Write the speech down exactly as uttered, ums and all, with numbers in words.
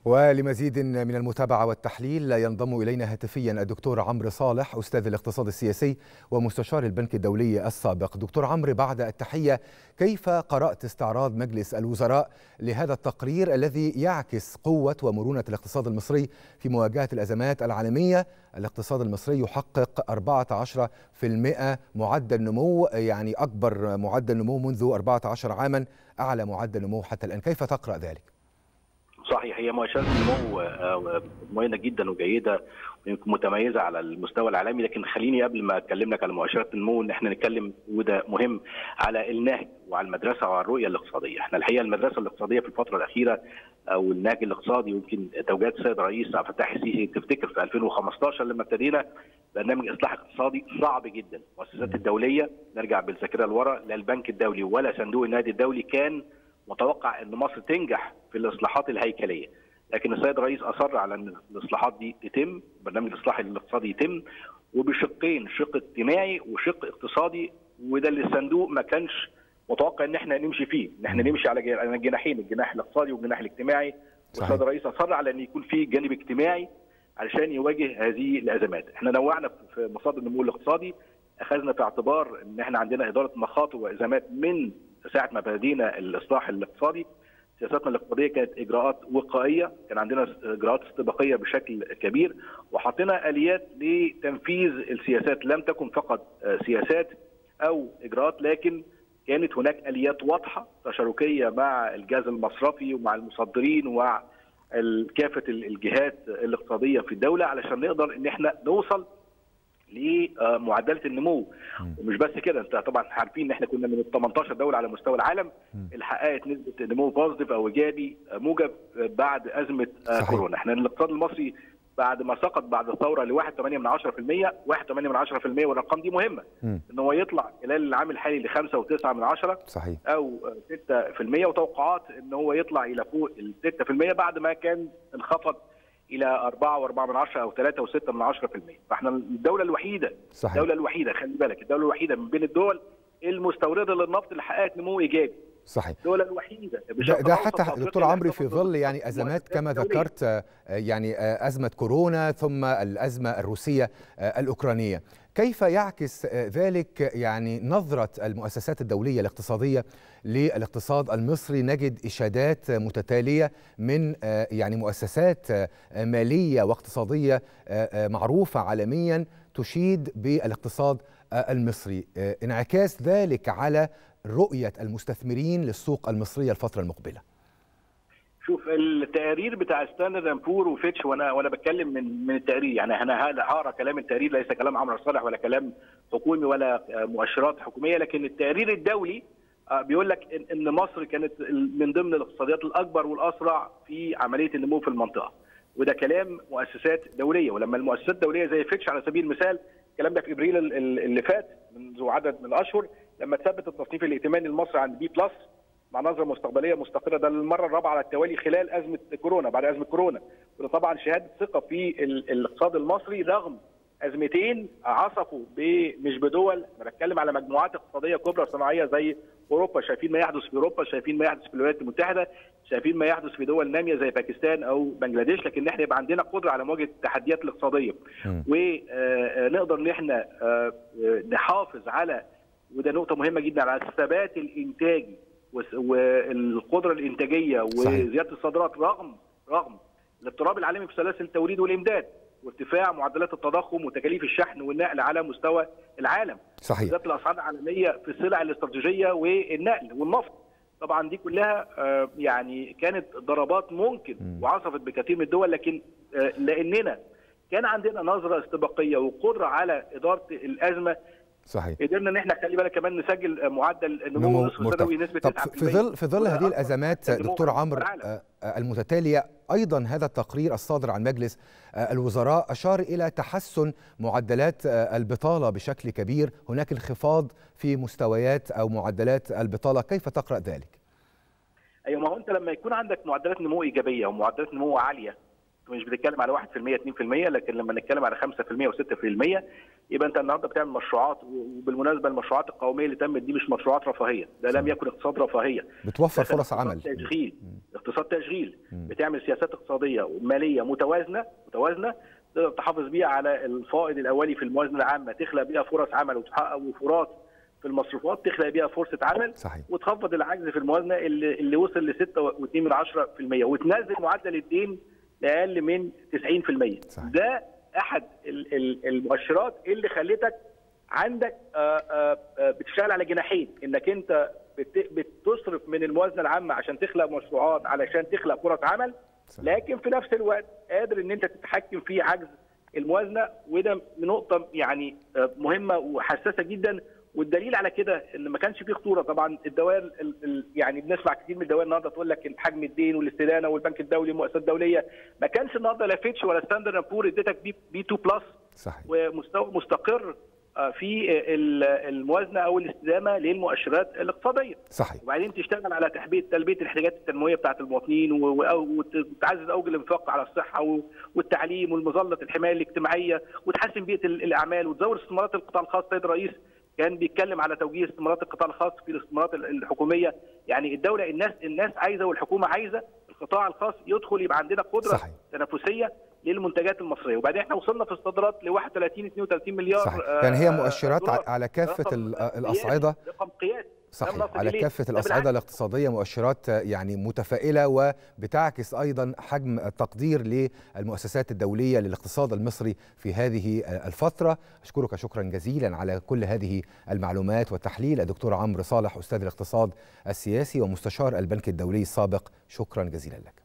ولمزيد من المتابعة والتحليل ينضم إلينا هاتفيا الدكتور عمرو صالح أستاذ الاقتصاد السياسي ومستشار البنك الدولي السابق. دكتور عمرو، بعد التحية، كيف قرأت استعراض مجلس الوزراء لهذا التقرير الذي يعكس قوة ومرونة الاقتصاد المصري في مواجهة الأزمات العالمية؟ الاقتصاد المصري يحقق أربعة عشر بالمئة معدل نمو، يعني أكبر معدل نمو منذ أربعة عشر عاما، أعلى معدل نمو حتى الآن. كيف تقرأ ذلك؟ صحيح، هي مؤشرات النمو مميزه جدا وجيده ويمكن متميزه على المستوى العالمي، لكن خليني قبل ما اكلم لك على مؤشرات النمو ان احنا نتكلم، وده مهم، على النهج وعلى المدرسه وعلى الرؤيه الاقتصاديه. احنا الحقيقه المدرسه الاقتصاديه في الفتره الاخيره او النهج الاقتصادي، يمكن توجيهات السيد الرئيس عبد الفتاح السيسي، تفتكر في ألفين وخمستاشر لما ابتدينا برنامج اصلاح اقتصادي صعب جدا، المؤسسات الدوليه، نرجع بالذاكره لورا، لا البنك الدولي ولا صندوق النقد الدولي كان متوقع ان مصر تنجح في الاصلاحات الهيكليه، لكن السيد الرئيس اصر على ان الاصلاحات دي تتم، برنامج الاصلاح الاقتصادي يتم، وبشقين، شق اجتماعي وشق اقتصادي، وده اللي الصندوق ما كانش متوقع ان احنا نمشي فيه، ان احنا نمشي على الجناحين، الجناح الاقتصادي والجناح الاجتماعي. والسيد الرئيس اصر على ان يكون في جانب اجتماعي علشان يواجه هذه الازمات. احنا نوعنا في مصادر النمو الاقتصادي، اخذنا في اعتبار ان احنا عندنا اداره مخاطر وازمات من ساعه ما بدينا الاصلاح الاقتصادي. سياساتنا الاقتصاديه كانت اجراءات وقائيه، كان عندنا اجراءات استباقيه بشكل كبير، وحطينا اليات لتنفيذ السياسات، لم تكن فقط سياسات او اجراءات، لكن كانت هناك اليات واضحه تشاركيه مع الجهاز المصرفي ومع المصدرين ومع كافه الجهات الاقتصاديه في الدوله، علشان نقدر ان احنا نوصل لمعدله النمو. ومش بس كده، انت طبعا عارفين ان احنا كنا من ثمانية عشر دوله على مستوى العالم اللي حققت نسبه نمو بوزيتيف او ايجابي موجب بعد ازمه صحيح. كورونا. احنا الاقتصاد المصري بعد ما سقط بعد الثوره ل واحد فاصلة ثمانية بالمئة، واحد فاصلة ثمانية بالمئة، والارقام دي مهمه، م. ان هو يطلع خلال العام الحالي ل خمسة فاصلة تسعة صحيح او ستة بالمئة، وتوقعات ان هو يطلع الى فوق ال ستة بالمئة بعد ما كان انخفض الى أربعة وأربعة من عشرة او ثلاثة وستة من عشرة بالمئة. فاحنا الدوله الوحيده صحيح. الدوله الوحيده، خلي بالك، الدوله الوحيده من بين الدول المستورده للنفط اللي حققت نمو ايجابي. صحيح. الدوله الوحيده ده, ده حتى دكتور عمرو في ظل يعني ازمات كما ذكرت، يعني ازمه كورونا ثم الازمه الروسيه الاوكرانيه. كيف يعكس ذلك يعني نظرة المؤسسات الدولية الاقتصادية للاقتصاد المصري؟ نجد إشادات متتالية من يعني مؤسسات مالية واقتصادية معروفة عالميا تشيد بالاقتصاد المصري. انعكاس ذلك على رؤية المستثمرين للسوق المصرية الفترة المقبلة. شوف التقارير بتاع ستاندرد اند بور وفيتش، وانا وانا بتكلم من من التقرير، يعني انا هقرا كلام التقرير، ليس كلام عمرو صالح ولا كلام حكومي ولا مؤشرات حكوميه، لكن التقرير الدولي بيقول لك ان مصر كانت من ضمن الاقتصاديات الاكبر والاسرع في عمليه النمو في المنطقه، وده كلام مؤسسات دوليه. ولما المؤسسات الدوليه زي فيتش على سبيل المثال، الكلام ده في ابريل اللي فات منذ عدد من الاشهر، لما تثبت التصنيف الائتماني لمصر عند بي بلس مع نظره مستقبليه مستقره، ده المره الرابعه على التوالي خلال ازمه كورونا، بعد ازمه كورونا، وده طبعا شهاده ثقه في الاقتصاد المصري رغم ازمتين عصفوا مش بدول، انا بتكلم على مجموعات اقتصاديه كبرى صناعيه زي اوروبا، شايفين ما يحدث في اوروبا، شايفين ما يحدث في الولايات المتحده، شايفين ما يحدث في دول ناميه زي باكستان او بنجلاديش، لكن احنا يبقى عندنا قدره على مواجهه التحديات الاقتصاديه، ونقدر ان احنا نحافظ على، وده نقطه مهمه جدا، على الثبات الانتاجي والقدره الانتاجيه وزياده الصادرات رغم رغم الاضطراب العالمي في سلاسل التوريد والامداد وارتفاع معدلات التضخم وتكاليف الشحن والنقل على مستوى العالم. صحيح. زياده الاسعار العالميه في السلع الاستراتيجيه والنقل والنفط. طبعا دي كلها يعني كانت ضربات ممكن وعصفت بكثير من الدول، لكن لاننا كان عندنا نظره استباقيه وقدره على اداره الازمه، صحيح، قدرنا ان احنا خلي بالك كمان نسجل معدل نمو نصف سنوي نسبه تسعة بالمئة. في ظل في ظل هذه الازمات دكتور عمرو المتتاليه، ايضا هذا التقرير الصادر عن مجلس الوزراء اشار الى تحسن معدلات البطاله بشكل كبير، هناك انخفاض في مستويات او معدلات البطاله، كيف تقرأ ذلك؟ ايوه، ما هو انت لما يكون عندك معدلات نمو ايجابيه ومعدلات نمو عاليه مش بتتكلم على واحد في المية اتنين في المية، لكن لما نتكلم على خمسة في المية وستة في المية يبقى انت النهارده بتعمل مشروعات. وبالمناسبه المشروعات القوميه اللي تمت دي مش مشروعات رفاهيه، ده لم يكن اقتصاد رفاهيه، بتوفر فرص عمل، تشغيل، اقتصاد تشغيل، بتعمل سياسات اقتصاديه وماليه متوازنه متوازنه تقدر تحافظ بيها على الفائض الاولي في الموازنه العامه، تخلق بيها فرص عمل وتحقق وفرات في المصروفات، تخلق بيها فرصه عمل. صحيح. وتخفض العجز في الموازنه اللي, اللي وصل ل ستة واتنين من عشرة في المية، وتنزل معدل الدين لاقل من تسعين في المية. صحيح. ده احد المؤشرات اللي خلتك عندك بتشتغل على جناحين، انك انت بتصرف من الموازنه العامه عشان تخلق مشروعات، علشان تخلق فرص عمل. صحيح. لكن في نفس الوقت قادر ان انت تتحكم في عجز الموازنه، وده نقطه يعني مهمه وحساسه جدا. والدليل على كده ان ما كانش فيه خطوره. طبعا الدوائر يعني بنسمع كتير من الدوائر النهارده تقول لك حجم الدين والاستدانه والبنك الدولي والمؤسسات الدوليه، ما كانش النهارده لا فيتش ولا ستاندرد اند بور اديتك بي بي اتنين بلس. صحيح. ومستوى مستقر في الموازنه او الاستدامه للمؤشرات الاقتصاديه. صحيح. وبعدين تشتغل على تحبيه تلبيه الاحتياجات التنمويه بتاعه المواطنين، وتعزز اوج الانفاق على الصحه والتعليم والمظله الحمايه الاجتماعيه، وتحسن بيئه الاعمال، وتزود استثمارات القطاع الخاص. السيد الرئيس كان بيتكلم على توجيه استثمارات القطاع الخاص في الاستثمارات الحكوميه. يعني الدوله الناس الناس عايزه والحكومه عايزه القطاع الخاص يدخل، يبقى عندنا قدره صحيح. تنافسيه للمنتجات المصريه. وبعدين احنا وصلنا في الصادرات ل واحد وثلاثين اتنين وثلاثين مليار. صحيح. يعني هي مؤشرات على كافه الاصعده. رقم قياسي. صحيح. على كافة الأصعدة الاقتصادية مؤشرات يعني متفائلة، وبتعكس أيضا حجم التقدير للمؤسسات الدولية للاقتصاد المصري في هذه الفترة. أشكرك شكرا جزيلا على كل هذه المعلومات والتحليل الدكتور عمرو صالح، أستاذ الاقتصاد السياسي ومستشار البنك الدولي السابق. شكرا جزيلا لك.